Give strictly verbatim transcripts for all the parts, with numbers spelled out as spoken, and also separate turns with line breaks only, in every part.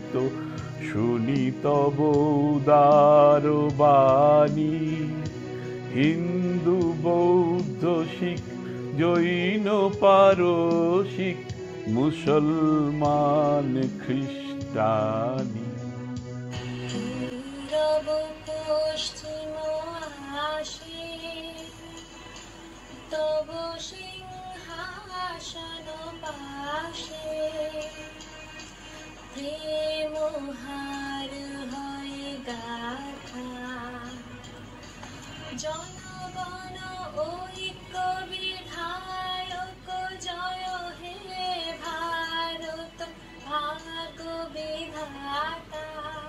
চিত্ত শুনি তব উদার বাণী। হিন্দু বৌদ্ধ শিখ জৈন পারসিক মুসলমান খ্রিস্টানি।
পশ্চিম আসে তব সিংহাসন পাশে, প্রেম হার হয় গাথা জনগণ ঐক্য বিধায়ক জয় হে ভারত ভাগ্য বিধাতা।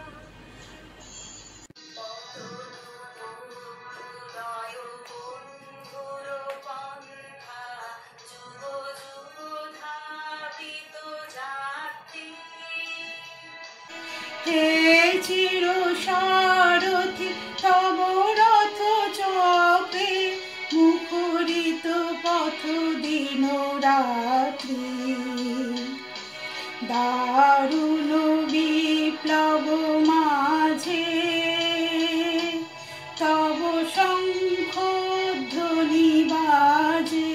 হে চির সারথি তব রথ চক্রে, মুখরিত পথ দিন রাত্রি। দারুণ বিপ্লব মাঝে তব শঙ্খ ধ্বনি বাজে।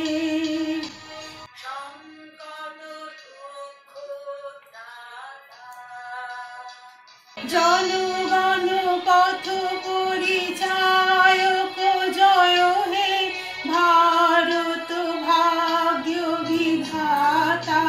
জনগণ পথ পরিচায়ক জয় হে ভারত ভাগ্য বিধাতা।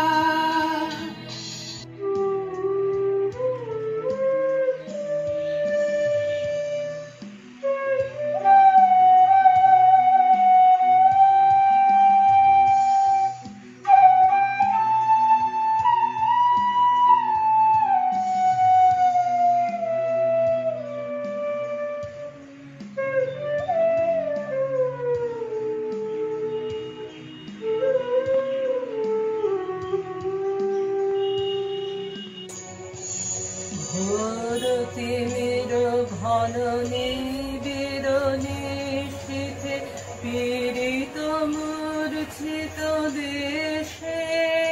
ভরতের ঘন নিবিড়নে শীতে পীড়িত মূর্ছিত দেশে,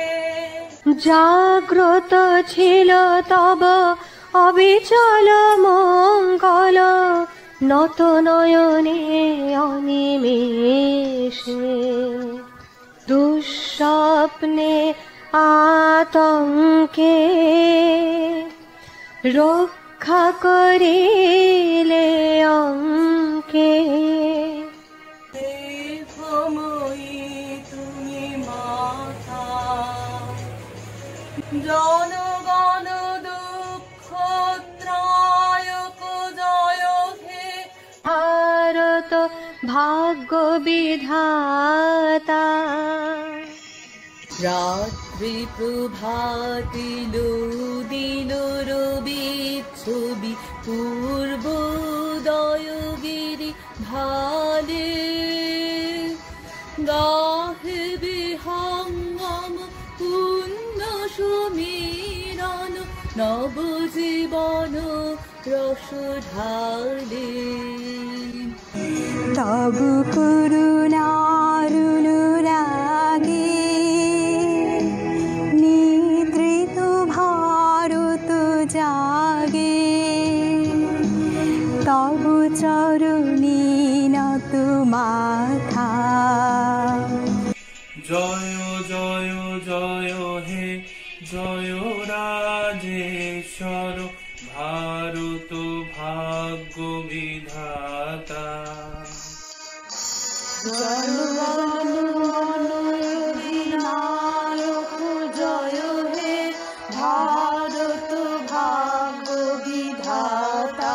জাগ্রত ছিল তব অবিচল মঙ্গল, নত নয়নে অনিমেষে। দুঃস্বপ্নে আতঙ্কে রক্ষা করিলে অঙ্কে।
দেবময়ী তুমি মাতা, জনগণ দুঃখ ত্রায়ক জয় হে
ভারত ভাগ্য বিধাতা।
রাত্রি প্রভাতি দিল রবি ছবি পূর্বোদয়গিরি ঢালে, গাহে বিহঙ্গম পুণ্য সমীরণ নবজীবন রস ঢালে।
তব করুণারুনুরাগে নিদ্রিত ভারত জাগে, তব চরণী নত মাথা।
জয় জয় জয় হে জয় রাজেশ্বর ভারত ভাগ্য বিধাতা।
জনগণনায়ক জয় হে ভারত ভাগ্য বিধাতা।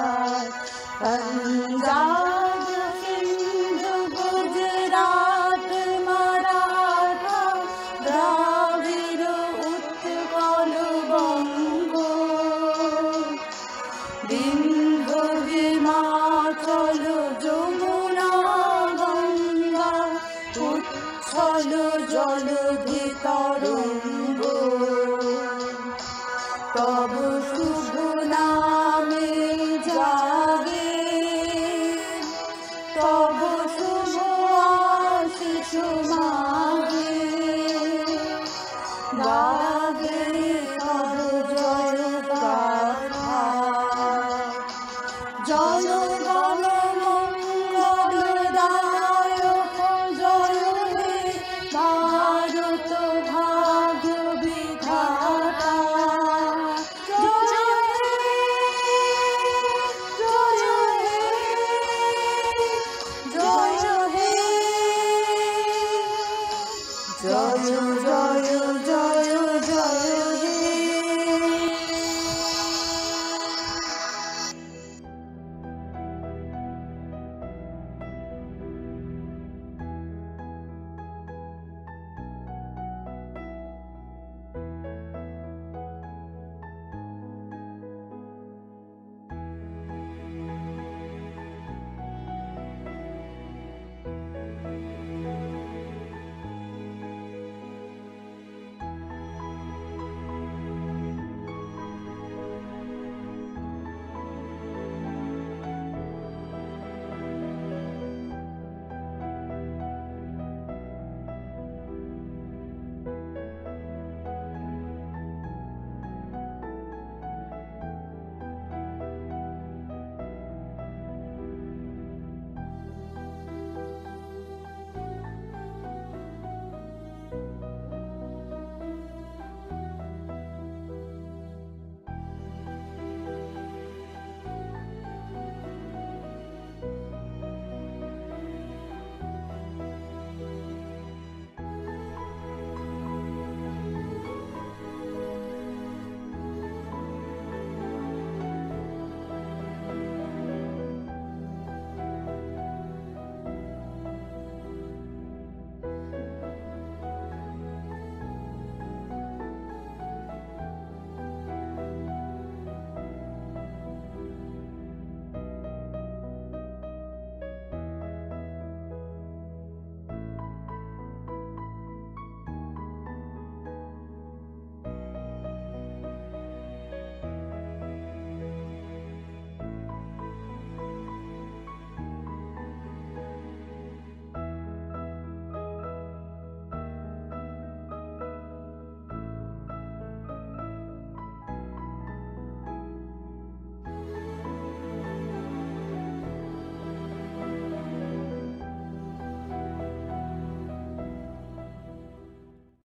পঞ্জাব সিন্ধু গুজরাট মারাঠা দ্রাবিড় উৎকল বঙ্গ, বিন্ধ্য হিমাচল যমুনা গঙ্গা উচ্ছল জলধি তরঙ্গ। তব শুভ